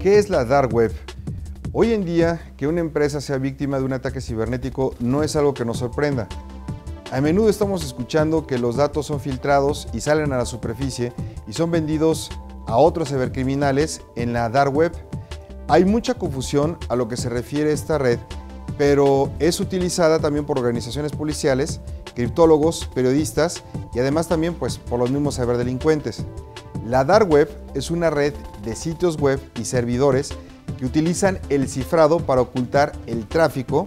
¿Qué es la Dark Web? Hoy en día, que una empresa sea víctima de un ataque cibernético no es algo que nos sorprenda. A menudo estamos escuchando que los datos son filtrados y salen a la superficie y son vendidos a otros cibercriminales en la Dark Web. Hay mucha confusión a lo que se refiere esta red, pero es utilizada también por organizaciones policiales, criptólogos, periodistas y además también por los mismos ciberdelincuentes. La Dark Web es una red de sitios web y servidores que utilizan el cifrado para ocultar el tráfico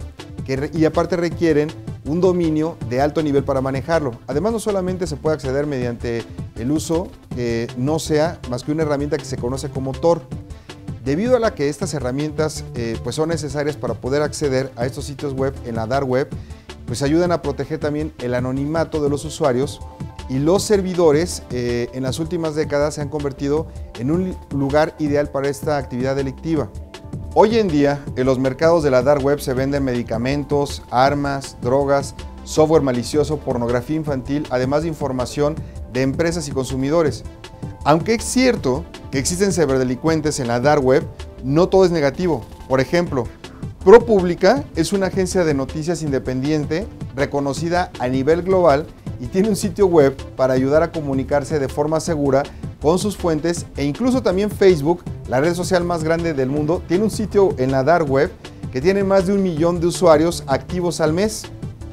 y aparte requieren un dominio de alto nivel para manejarlo. Además, no solamente se puede acceder mediante el uso que no sea más que una herramienta que se conoce como Tor. Debido a la que estas herramientas son necesarias para poder acceder a estos sitios web en la Dark Web, pues ayudan a proteger también el anonimato de los usuarios, y los servidores en las últimas décadas se han convertido en un lugar ideal para esta actividad delictiva. Hoy en día, en los mercados de la Dark Web se venden medicamentos, armas, drogas, software malicioso, pornografía infantil, además de información de empresas y consumidores. Aunque es cierto que existen ciberdelincuentes en la Dark Web, no todo es negativo. Por ejemplo, ProPublica es una agencia de noticias independiente reconocida a nivel global y tiene un sitio web para ayudar a comunicarse de forma segura con sus fuentes, e incluso también Facebook, la red social más grande del mundo, tiene un sitio en la Dark Web que tiene más de 1 millón de usuarios activos al mes.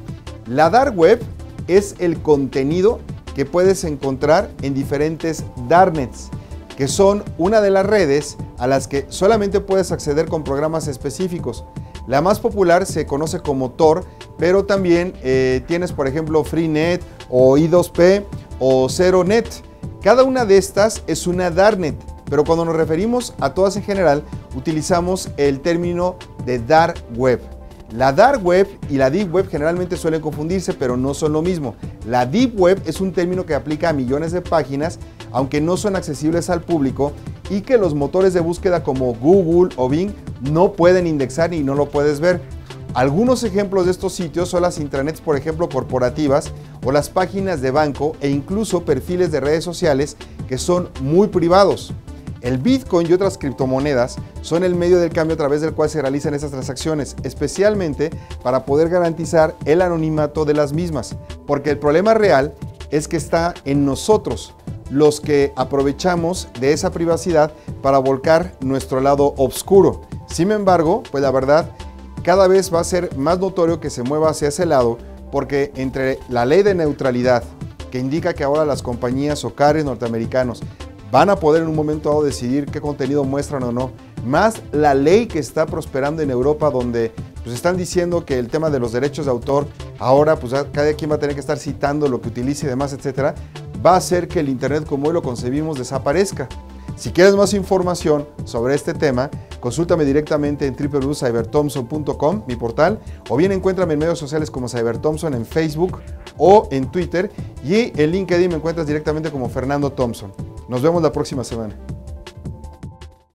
La Dark Web es el contenido que puedes encontrar en diferentes Darknets, que son una de las redes a las que solamente puedes acceder con programas específicos. La más popular se conoce como Tor, pero también tienes, por ejemplo, Freenet o I2P o ZeroNet. Cada una de estas es una Darknet, pero cuando nos referimos a todas en general, utilizamos el término de Dark Web. La Dark Web y la Deep Web generalmente suelen confundirse, pero no son lo mismo. La Deep Web es un término que aplica a millones de páginas, aunque no son accesibles al público y que los motores de búsqueda como Google o Bing no pueden indexar y no lo puedes ver. Algunos ejemplos de estos sitios son las intranets, por ejemplo, corporativas, o las páginas de banco e incluso perfiles de redes sociales que son muy privados. El Bitcoin y otras criptomonedas son el medio del cambio a través del cual se realizan estas transacciones, especialmente para poder garantizar el anonimato de las mismas, porque el problema real es que está en nosotros, los que aprovechamos de esa privacidad para volcar nuestro lado oscuro. Sin embargo, pues la verdad, cada vez va a ser más notorio que se mueva hacia ese lado, porque entre la ley de neutralidad, que indica que ahora las compañías o carriers norteamericanos van a poder en un momento dado decidir qué contenido muestran o no, más la ley que está prosperando en Europa, donde están diciendo que el tema de los derechos de autor, ahora cada quien va a tener que estar citando lo que utilice y demás, etcétera, va a hacer que el Internet como hoy lo concebimos desaparezca. Si quieres más información sobre este tema, consúltame directamente en www.cyberthompson.com, mi portal, o bien encuéntrame en medios sociales como CyberThompson en Facebook o en Twitter, y en LinkedIn me encuentras directamente como Fernando Thompson. Nos vemos la próxima semana.